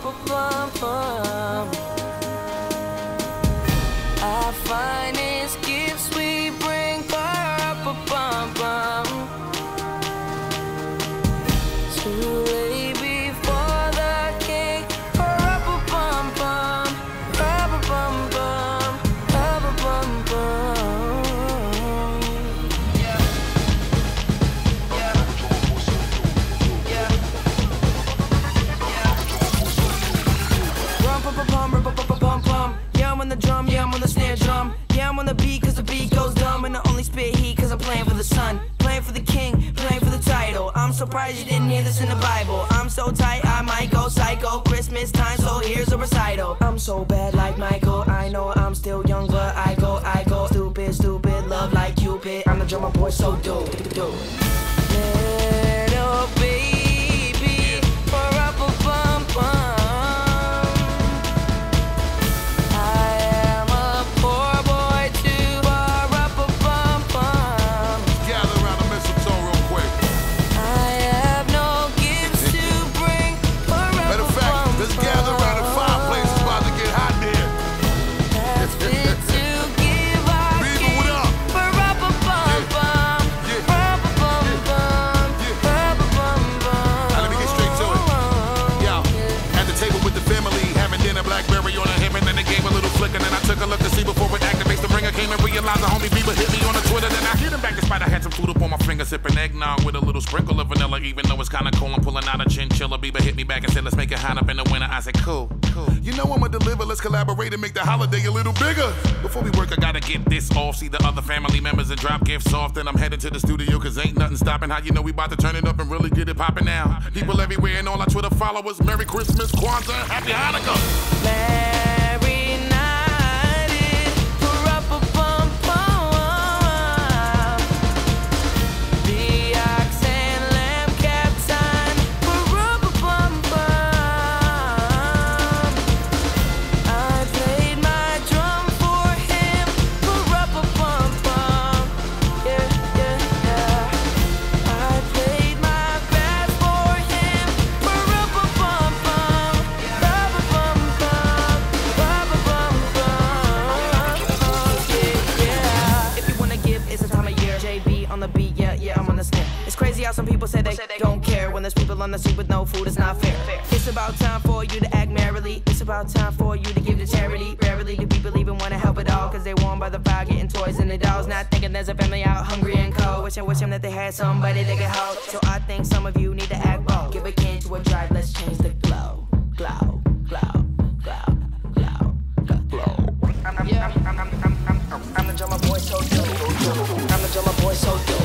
Ra-ba-bum-bum. Our finest gifts we bring. Ra-ba-bum-bum. To lay before the king. Ra-ba-bum-bum. Ra-ba-bum-bum. Ra-ba-bum-bum. Yeah, I'm on the drum, yeah, I'm on the snare drum. Yeah, I'm on the beat cause the beat goes dumb. And I only spit heat cause I'm playing for the sun. Playing for the king, playing for the title. I'm surprised you didn't hear this in the Bible. I'm so tight, I might go psycho. Christmas time, so here's a recital. I'm so bad like Michael. I know I'm still young, but I go stupid, stupid, love like Cupid. I'm the drummer boy, so dope. Little baby, ra-ba-bum-bum. And then I took a look to see before it activates the ringer. Came and realized the homie Bieber hit me on the Twitter. Then I hit him back despite I had some food up on my finger. Sipping eggnog with a little sprinkle of vanilla. Even though it's kinda cold, I'm pulling out a chinchilla. Bieber hit me back and said, let's make it hot up in the winter. I said, cool. You know I'ma deliver, let's collaborate and make the holiday a little bigger. Before we work, I gotta get this off. See the other family members and drop gifts off. Then I'm headed to the studio cause ain't nothing stopping. How you know we about to turn it up and really get it popping now? People everywhere and all our Twitter followers. Merry Christmas, Kwanzaa, Happy Hanukkah. Some people say they don't care when there's people on the street with no food. It's not fair. It's about time for you to act merrily. It's about time for you to give to charity. Rarely do people even want to help at all, cause they warm by the fire getting toys and the dolls. Not thinking there's a family out hungry and cold. Wishing that they had somebody they could hold. So I think some of you need to act bold. Give a can to a drive, let's change the glow. Glow, glow, glow, glow, glow. I'm the drummer boy, so dope. I'm the drummer boy, so dope.